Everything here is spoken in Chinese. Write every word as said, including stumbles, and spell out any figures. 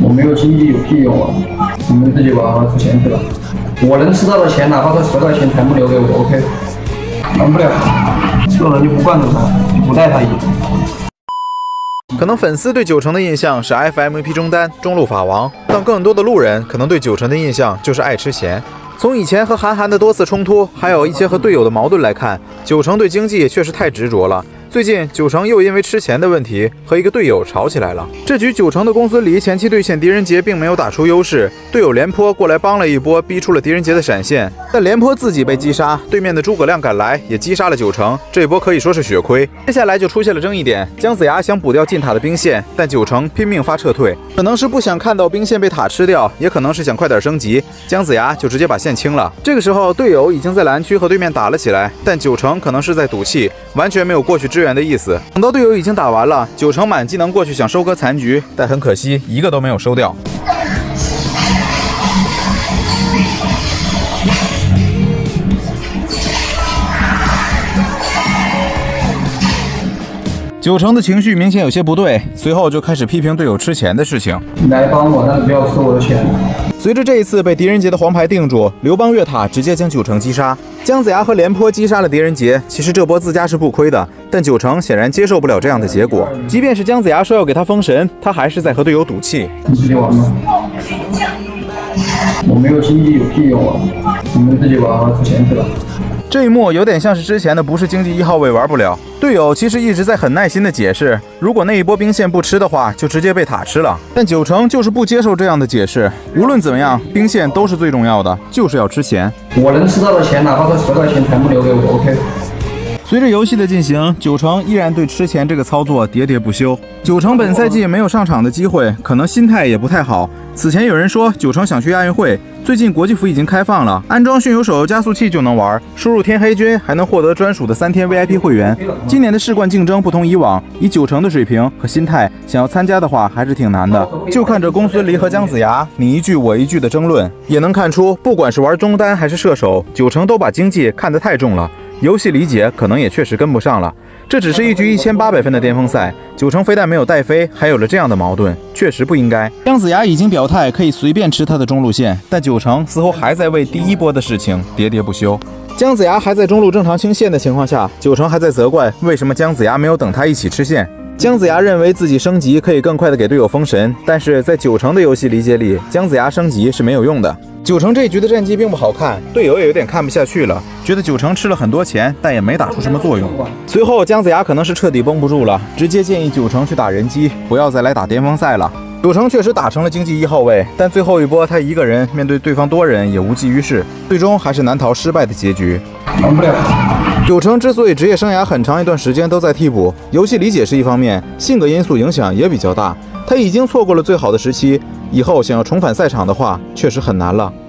我没有经济有屁用啊！你们自己玩玩出钱去了。我能吃到的钱，哪怕他十块钱全部留给我 ，OK？ 玩不了，这种人就不惯着他，就不带他赢。 可能粉丝对九成的印象是 F M V P 中单、中路法王，但更多的路人可能对九成的印象就是爱吃钱。从以前和韩寒的多次冲突，还有一些和队友的矛盾来看，九成对经济确实太执着了。最近九成又因为吃钱的问题和一个队友吵起来了。这局九成的公孙离前期对线狄仁杰并没有打出优势，队友廉颇过来帮了一波，逼出了狄仁杰的闪现，但廉颇自己被击杀，对面的诸葛亮赶来也击杀了九成，这一波可以说是血亏。接下来就出现了争议点，姜子牙想补掉进塔的兵线，但九成拼命发撤退，可能是不想看到兵线被塔吃掉，也可能是想快点升级，姜子牙就直接把线清了。这个时候队友已经在蓝区和对面打了起来，但九成可能是在赌气，完全没有过去支援的意思。等到队友已经打完了，九成满技能过去想收割残局，但很可惜一个都没有收掉。九成的情绪明显有些不对，随后就开始批评队友吃钱的事情。 你来帮我，但是不要吃我的钱。 随着这一次被狄仁杰的黄牌定住，刘邦越塔直接将九成击杀。姜子牙和廉颇击杀了狄仁杰，其实这波自家是不亏的，但九成显然接受不了这样的结果。即便是姜子牙说要给他封神，他还是在和队友赌气。 你自己玩吧，我没有经济有屁用啊！你们自己玩玩出钱去了。 这一幕有点像是之前的不是经济一号位玩不了，队友其实一直在很耐心的解释，如果那一波兵线不吃的话，就直接被塔吃了。但九成就是不接受这样的解释，无论怎么样，兵线都是最重要的，就是要吃钱。 我能吃到的钱，哪怕他十块钱全部留给我 ，OK？ 随着游戏的进行，九成依然对吃钱这个操作喋喋不休。九成本赛季没有上场的机会，可能心态也不太好。此前有人说九成想去亚运会，最近国际服已经开放了，安装迅游手游加速器就能玩，输入天黑君还能获得专属的三天 V I P 会员。今年的世冠竞争不同以往，以九成的水平和心态，想要参加的话还是挺难的。就看着公孙离和姜子牙你一句我一句的争论，也能看出，不管是玩中单还是射手，九成都把经济看得太重了。游戏理解可能也确实跟不上了，这只是一局一千八百分的巅峰赛，九成非但没有带飞，还有了这样的矛盾，确实不应该。姜子牙已经表态可以随便吃他的中路线，但九成似乎还在为第一波的事情喋喋不休。姜子牙还在中路正常清线的情况下，九成还在责怪为什么姜子牙没有等他一起吃线。姜子牙认为自己升级可以更快的给队友封神，但是在九成的游戏理解里，姜子牙升级是没有用的。九成这局的战绩并不好看，队友也有点看不下去了，觉得九成吃了很多钱，但也没打出什么作用。随后姜子牙可能是彻底绷不住了，直接建议九成去打人机，不要再来打巅峰赛了。九成确实打成了经济一号位，但最后一波他一个人面对对方多人也无济于事，最终还是难逃失败的结局。 玩不了。 九成之所以职业生涯很长一段时间都在替补，游戏理解是一方面，性格因素影响也比较大。他已经错过了最好的时期，以后想要重返赛场的话，确实很难了。